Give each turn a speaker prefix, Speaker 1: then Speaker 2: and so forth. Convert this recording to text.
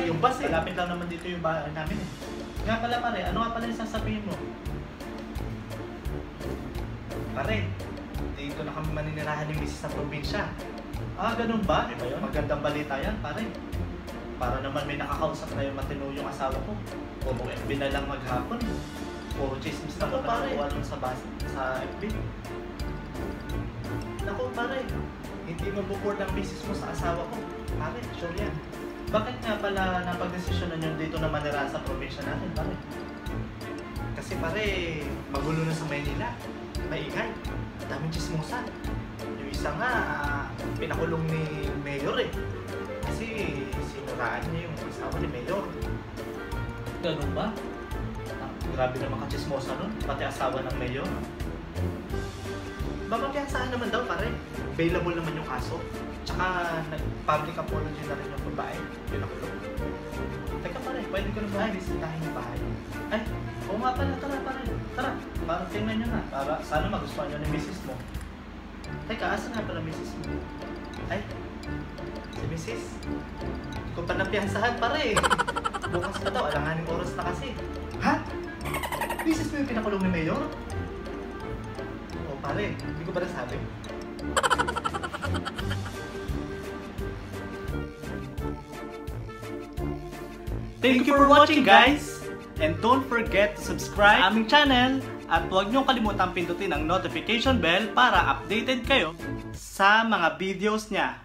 Speaker 1: yung bus eh. Malapit lang naman dito yung bahay namin eh. Nga pala pare, ano nga pala yung sasabihin mo? Pare, dito na kami maninirahan ni Mrs. sa probinsya. Ah, ganun ba? Diba yun? Magandang balita yan, pare. Para naman may nakakausap na yung matino yung asawa ko. Puro FB na lang maghapon. Puro chismis na naman nakuha nun sa FB. Naku pare, hindi mabukord ang business mo sa asawa ko. Pare, sure yan. Bakit nga pala napag-desisyonan nyo dito na manira sa probinsya natin, pare? Kasi pare, magulo na sa Maynila. Maingay. Daming chismosan. Yung isa nga, pinakulong ni Mayor eh. Kasi sinuraan niya yung asawa ni Mayor. Ganun ba? Grabe naman ka-chismosa nun, pati asawa ng Mayor. Babagyasahan naman daw pare. Available naman yung kaso. Tsaka public apology na rin yung babae. Yun ako lang. Teka pare, pwede ko na ba bisitahin yung bahay? Ay, oo nga pala, tara pare. Tara, para tingnan nyo na. Para sana magustuhan nyo ng misis mo. Teka, asa nga pala misis mo? Ay, si misis? Hindi ko pa napiyansahan pare. Bukas na daw, alanganing oras na kasi. Ha? Misis mo yung pinakulong ni Mayor? Pare, hindi ko ba nasabi? Thank you for watching guys! And don't forget to subscribe sa aming channel at huwag niyong kalimutan pindutin ang notification bell para updated kayo sa mga videos niya.